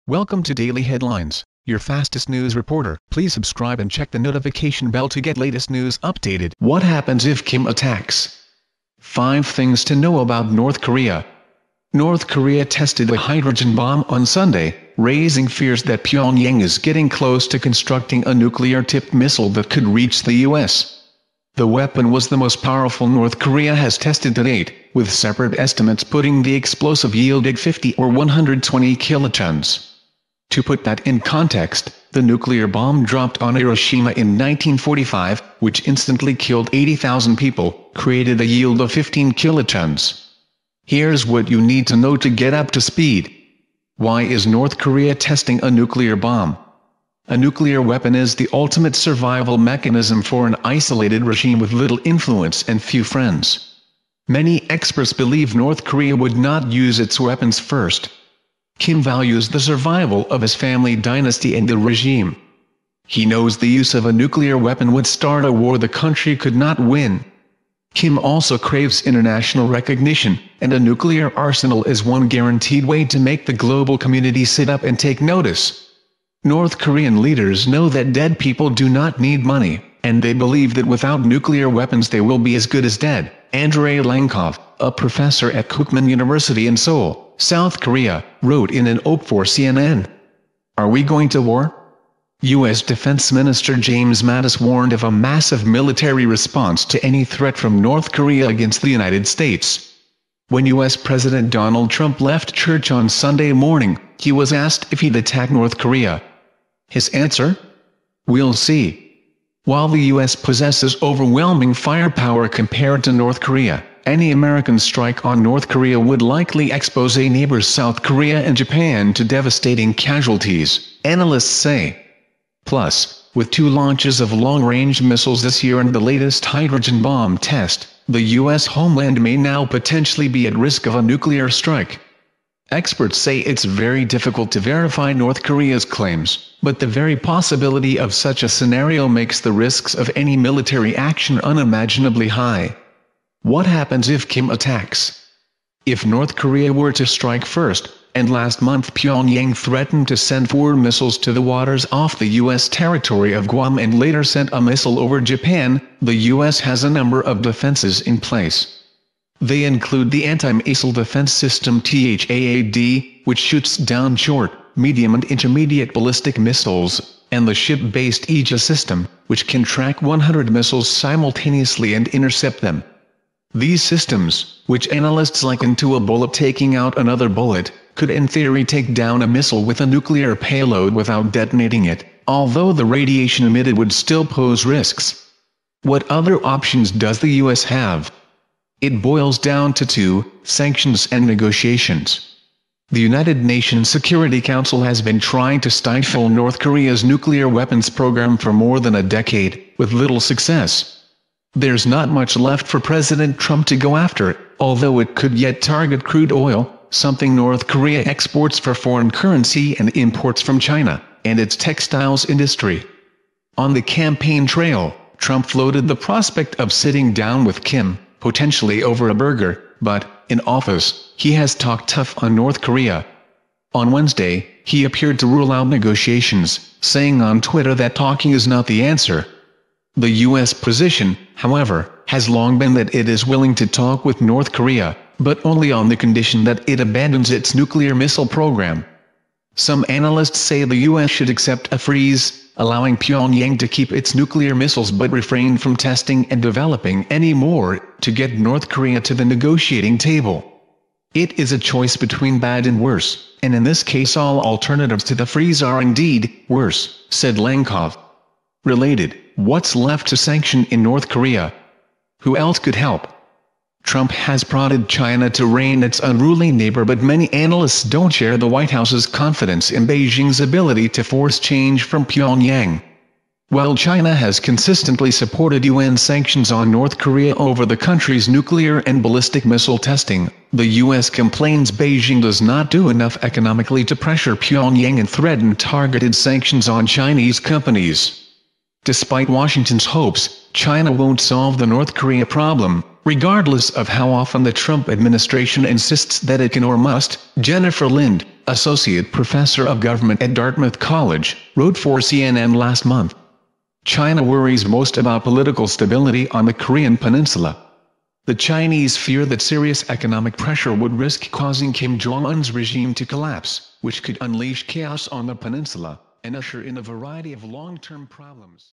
Welcome to Daily Headlines, your fastest news reporter. Please subscribe and check the notification bell to get latest news updated. What happens if Kim attacks? 5 things to know about North Korea. North Korea tested a hydrogen bomb on Sunday, raising fears that Pyongyang is getting close to constructing a nuclear-tipped missile that could reach the U.S. The weapon was the most powerful North Korea has tested to date, with separate estimates putting the explosive yield at 50 or 120 kilotons. To put that in context, the nuclear bomb dropped on Hiroshima in 1945, which instantly killed 80,000 people, created a yield of 15 kilotons. Here's what you need to know to get up to speed. Why is North Korea testing a nuclear bomb? A nuclear weapon is the ultimate survival mechanism for an isolated regime with little influence and few friends. Many experts believe North Korea would not use its weapons first. Kim values the survival of his family dynasty and the regime. He knows the use of a nuclear weapon would start a war the country could not win. Kim also craves international recognition, and a nuclear arsenal is one guaranteed way to make the global community sit up and take notice. North Korean leaders know that dead people do not need money, and they believe that without nuclear weapons they will be as good as dead. Andrei Lankov, a professor at Kookmin University in Seoul, South Korea, wrote in an op for CNN. Are we going to war? U.S. Defense Minister James Mattis warned of a massive military response to any threat from North Korea against the United States. When U.S. President Donald Trump left church on Sunday morning, he was asked if he'd attack North Korea. His answer? We'll see. While the U.S. possesses overwhelming firepower compared to North Korea, any American strike on North Korea would likely expose neighbors South Korea and Japan to devastating casualties, analysts say. Plus, with 2 launches of long-range missiles this year and the latest hydrogen bomb test, the U.S. homeland may now potentially be at risk of a nuclear strike. Experts say it's very difficult to verify North Korea's claims, but the very possibility of such a scenario makes the risks of any military action unimaginably high. What happens if Kim attacks? If North Korea were to strike first, and last month Pyongyang threatened to send 4 missiles to the waters off the U.S. territory of Guam and later sent a missile over Japan, the U.S. has a number of defenses in place. They include the anti-missile defense system THAAD, which shoots down short, medium and intermediate ballistic missiles, and the ship-based Aegis system, which can track 100 missiles simultaneously and intercept them. These systems, which analysts liken to a bullet taking out another bullet, could in theory take down a missile with a nuclear payload without detonating it, although the radiation emitted would still pose risks. What other options does the U.S. have? It boils down to 2: sanctions and negotiations. The United Nations Security Council has been trying to stifle North Korea's nuclear weapons program for more than a decade, with little success. There's not much left for President Trump to go after, although it could yet target crude oil, something North Korea exports for foreign currency and imports from China, and its textiles industry. On the campaign trail, Trump floated the prospect of sitting down with Kim, potentially over a burger, but, in office, he has talked tough on North Korea. On Wednesday, he appeared to rule out negotiations, saying on Twitter that talking is not the answer. The U.S. position, however, has long been that it is willing to talk with North Korea, but only on the condition that it abandons its nuclear missile program. Some analysts say the U.S. should accept a freeze, allowing Pyongyang to keep its nuclear missiles but refrain from testing and developing any more, to get North Korea to the negotiating table. It is a choice between bad and worse, and in this case all alternatives to the freeze are indeed worse, said Lankov. Related, what's left to sanction in North Korea? Who else could help? Trump has prodded China to rein its unruly neighbor, but many analysts don't share the White House's confidence in Beijing's ability to force change from Pyongyang. While China has consistently supported UN sanctions on North Korea over the country's nuclear and ballistic missile testing, the U.S. complains Beijing does not do enough economically to pressure Pyongyang and threaten targeted sanctions on Chinese companies. Despite Washington's hopes, China won't solve the North Korea problem, regardless of how often the Trump administration insists that it can or must. Jennifer Lind, associate professor of government at Dartmouth College, wrote for CNN last month. China worries most about political stability on the Korean peninsula. The Chinese fear that serious economic pressure would risk causing Kim Jong-un's regime to collapse, which could unleash chaos on the peninsula and usher in a variety of long-term problems.